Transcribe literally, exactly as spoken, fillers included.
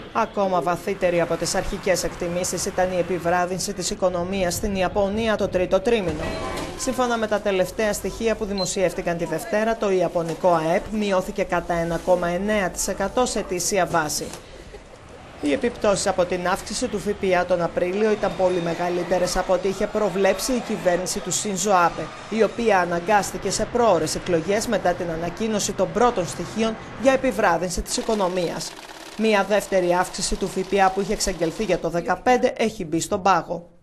Ακόμα βαθύτερη από τις αρχικές εκτιμήσεις ήταν η επιβράδυνση της οικονομίας στην Ιαπωνία το τρίτο τρίμηνο. Σύμφωνα με τα τελευταία στοιχεία που δημοσιεύτηκαν τη Δευτέρα, το Ιαπωνικό ΑΕΠ μειώθηκε κατά ένα κόμμα εννέα τοις εκατό σε ετήσια βάση. Οι επιπτώσεις από την αύξηση του ΦΠΑ τον Απρίλιο ήταν πολύ μεγαλύτερες από ό,τι είχε προβλέψει η κυβέρνηση του Σίνζο Άμπε, η οποία αναγκάστηκε σε πρόωρες εκλογές μετά την ανακοίνωση των πρώτων στοιχείων για επιβράδυνση της οικονομίας. Μία δεύτερη αύξηση του ΦΠΑ που είχε εξαγγελθεί για το δύο χιλιάδες δεκαπέντε έχει μπει στον πάγο.